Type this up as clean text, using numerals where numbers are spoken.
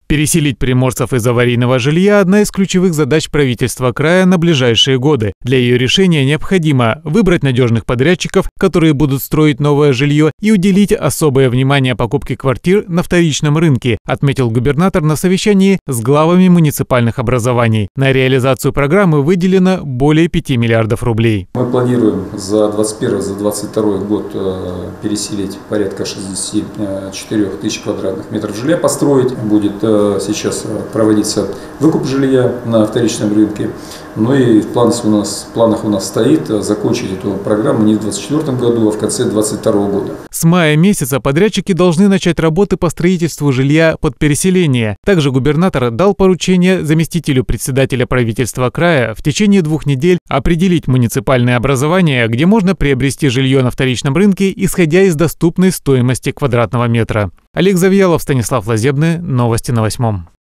Переселить приморцев из аварийного жилья – одна из ключевых задач правительства края на ближайшие годы. Для ее решения необходимо выбрать надежных подрядчиков, которые будут строить новое жилье, и уделить особое внимание покупке квартир на вторичном рынке, отметил губернатор на совещании с главами муниципальных образований. На реализацию программы выделено более 5 миллиардов рублей. Мы планируем за 2021-2022 год переселить порядка 64 тысяч квадратных метров жилья, построить. Будет сейчас проводиться выкуп жилья на вторичном рынке. Ну и в планах у нас стоит закончить эту программу не в 2024 году, а в конце 2022 года. С мая месяца подрядчики должны начать работы по строительству жилья под переселение. Также губернатор дал поручение заместителю председателя правительства края в течение 2 недель определить муниципальные образования, где можно приобрести жилье на вторичном рынке, исходя из доступной стоимости квадратного метра. Олег Завьялов, Станислав Лазебный. Новости на 8.